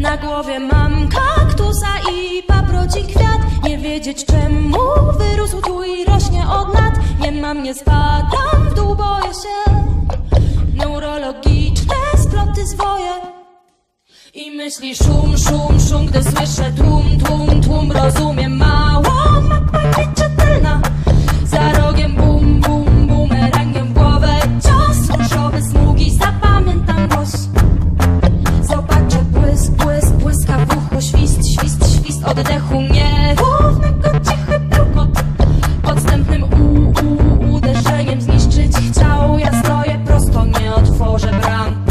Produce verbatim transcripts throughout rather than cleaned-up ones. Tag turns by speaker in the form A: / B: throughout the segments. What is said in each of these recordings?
A: Na głowie mam kaktusa i paproci kwiat. Nie wiedzieć czemu wyrósł tu i rośnie od lat. Nie mam, nie spadam w dół, boję się. Neurologiczne sploty zwoje i myśli szum, szum, szum. Gdy słyszę tłum, tłum, tłum, rozumiem mało. Mapa nieczytelna, za rogiem bum, bum, bumerangiem w głowę cios. Różowe smugi, zapamiętam głos. Zobaczę błysk, błysk, błyska w uchu. Świst, świst, świst oddechu nierównego, cichy bełkot. Podstępnym u, u, uderzeniem zniszczyć chciał. Ja stoję prosto, nie otworzę bram.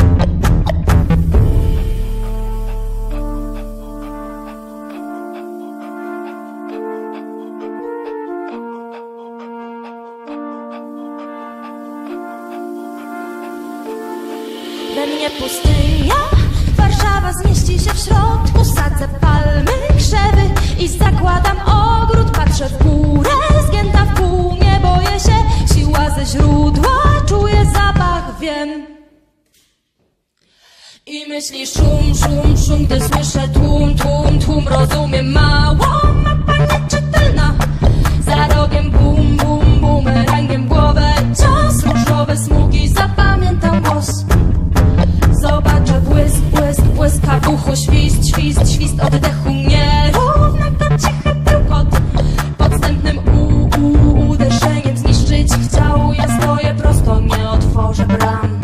A: We mnie pustynia, Warszawa zmieści się w środku. Sadzę palmy, krzewy i zakładam ogród. Patrzę w górę, zgięta w pół, nie boję się. Siła ze źródła, czuję zapach, wiem. I myśli szum, szum, szum. Gdy słyszę tłum, tłum, tłum, rozumiem mało. Mapa nieczytelna, za rogiem bum, bum, bumerangiem w głowę cios. Różowe smugi, zapamiętam głos. Zobaczę błysk, błysk, błyska w uchu. Świst, świst, świst oddechu nierównego, cichy bełkot. Podstępnym u, u, uderzeniem zniszczyć chciał. Ja stoję prosto, nie otworzę bram.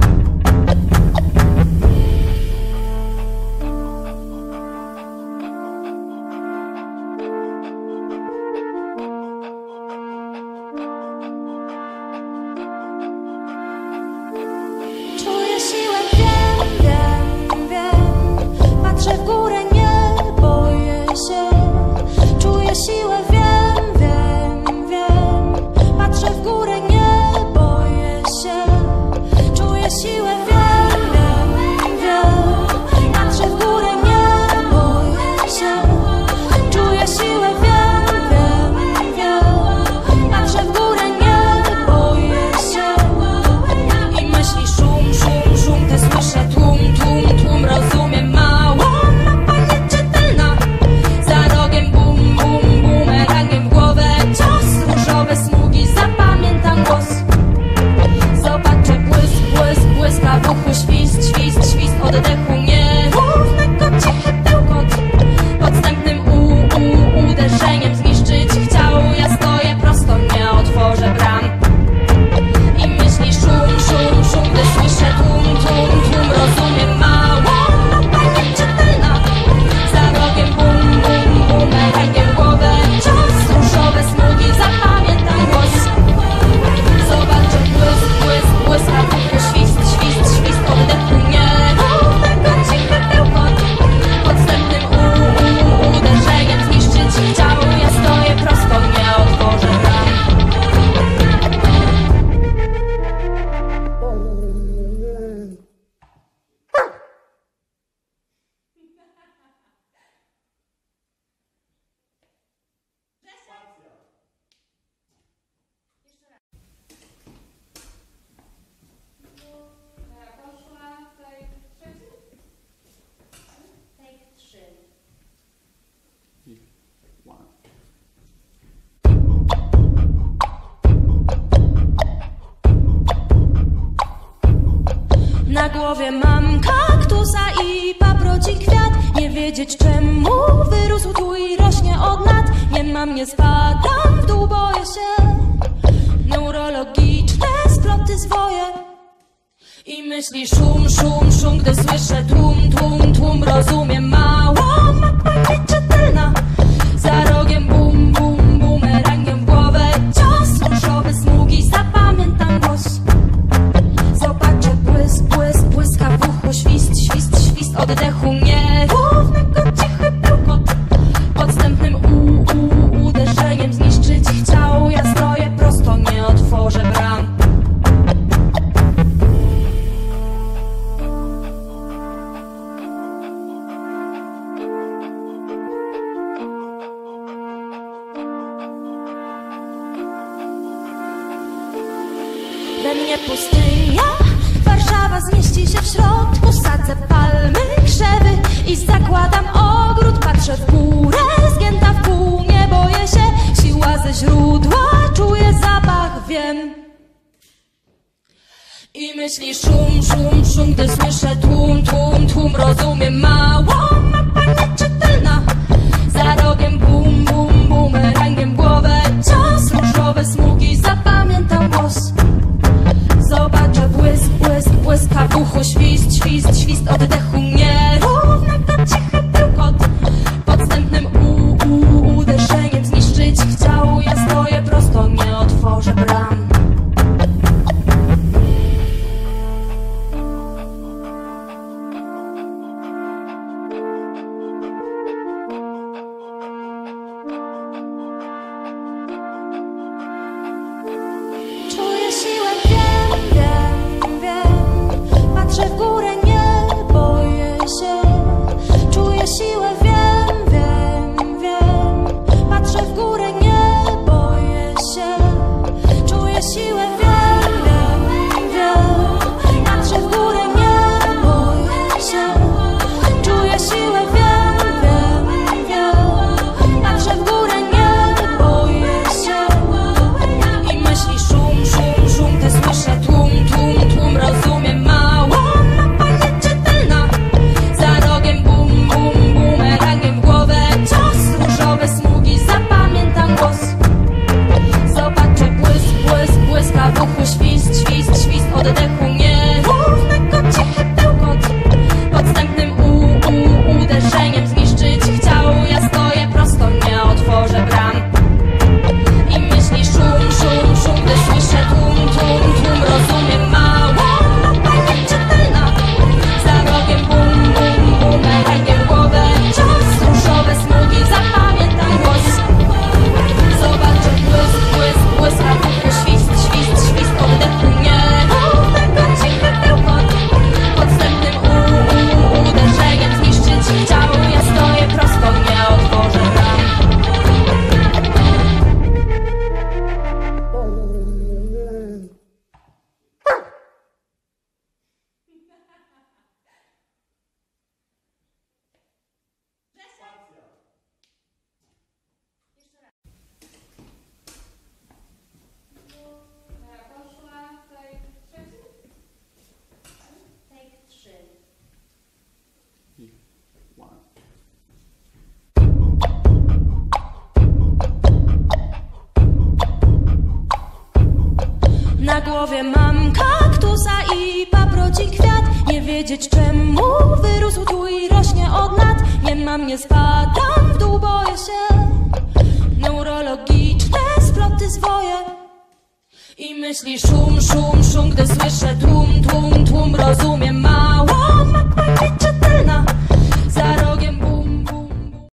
A: Czuję siłę, wiem, wiem, wiem. Patrzę w górę, nie boję się. Czuję siłę, wiem, wiem, wiem. Patrzę w górę, nie boję się. Czuję siłę, wiem, wiem, wiem. Patrzę w górę, nie boję się. Czuję siłę, wiem, wiem, wiem. Patrzę w górę, nie boję się. I myśli szum, szum, szum. Gdy słyszę tłum, tłum, tłum, rozumiem mało. Mapa nieczytelna, za rogiem bum, bum, bumerangiem w głowę cios. Różowe smugi, zapamiętam głos. Zobaczę błysk, błysk, błyska w uchu. Świst, świst, świst oddechu nierównego, cichy bełkot. Podstępnym u, u, uderzeniem zniszczyć chciał. Ja stoję prosto, nie otworzę bram. I myśli szum, szum, szum. Gdy słyszę tłum, tłum, tłum, rozumiem mało. Mapa nieczytelna, za rogiem bum, bum, bumerangiem w głowę cios. Różowe smugi, zapamiętam głos. Zobaczę błysk, błysk, błyska w uchu. Świst, świst, świst oddechu nierównego, cichy bełkot. Podstępnym u, u, uderzeniem zniszczyć chciał. Ja stoję prosto, nie otworzę bram. Na głowie mam kaktusa i paproci kwiat. Nie wiedzieć czemu wyrósł tu i rośnie od lat. Nie mam, nie spadam w dół, boję się. Neurologiczne sploty zwoje i myśli szum, szum, szum. Gdy słyszę tłum, tłum, tłum, rozumiem mało. Mapa nieczytelna, za rogiem bum, bum, bumerangiem w głowę cios. Różowe smugi, zapamiętam głos. Zobaczę błysk, błysk, błyska w uchu. Świst, świst, świst oddechu nierównego, cichy bełkot. Podstępnym u, u, uderzeniem zniszczyć chciał. Ja stoję prosto, nie otworzę bram. We mnie pustynia, Warszawa zmieści się w środku. Sadzę palmy, krzewy i zakładam ogród. Patrzę w górę, zgięta w pół, nie boję się. Siła ze źródła, czuję zapach, wiem. I myśli szum, szum, szum, gdy słyszę tłum, tłum, tłum. Rozumiem mało, mapa nieczytelna. Za rogiem bum, bum, bumerangiem głowę cios. Różowe smugi, zapamiętam głos. Zobaczę błysk, błysk, błyska w uchu. Świst, świst, świst oddechu nierównego, cichy bełkot. Podstępnym u, u, uderzeniem zniszczyć chciał. Ja stoję prosto, nie otworzę bram. Czuję siłę, wiem, wiem, wiem. Patrzę w górę, nie boję się. Czuję siłę, wiem, wiem, wiem. Patrzę w górę, nie boję się. Czuję siłę, wiem, wiem, wiem. Patrzę w górę, nie boję się. Czuję siłę, wiem, wiem, wiem. Patrzę w górę, nie boję się. I myśli szum, szum, szum, gdy słyszę tłum, tłum, tłum. Rozumiem mało, mapa nieczytelna. Za rogiem bum, bum, bumerangiem w głowę cios. Różowe smugi, zapamiętam głos. Zobaczę błysk, błysk, błyska w uchu. Świst, świst, świst oddechu nierównego, cichy bełkot. Podstępnym u, u, uderzeniem zniszczyć chciał. Ja stoję prosto, nie otworzę bram. I myśli szum, szum, szum, gdy słyszę tłum, tłum, tłum. Rozumiem mało, mapa nieczytelna. Za rogiem bum, bum, bumerangiem w głowę cios. Różowe smugi, zapamiętam głos. Zobaczę błysk, błysk, błyska w uchu. Świst, świst, świst oddechu nierównego, cichy bełkot. Podstępnym u, u, uderzeniem zniszczyć chciał. Ja stoję prosto, nie otworzę bram. Na głowie mam kaktusa i paproci kwiat. Nie wiedzieć czemu wyrósł tu i rośnie od lat. Nie mam, nie spadam w dół, boję się. Neurologiczne sploty zwoje. I myśli szum, szum, szum, gdy słyszę tłum, tłum, tłum. Rozumiem mało, mapa nieczytelna.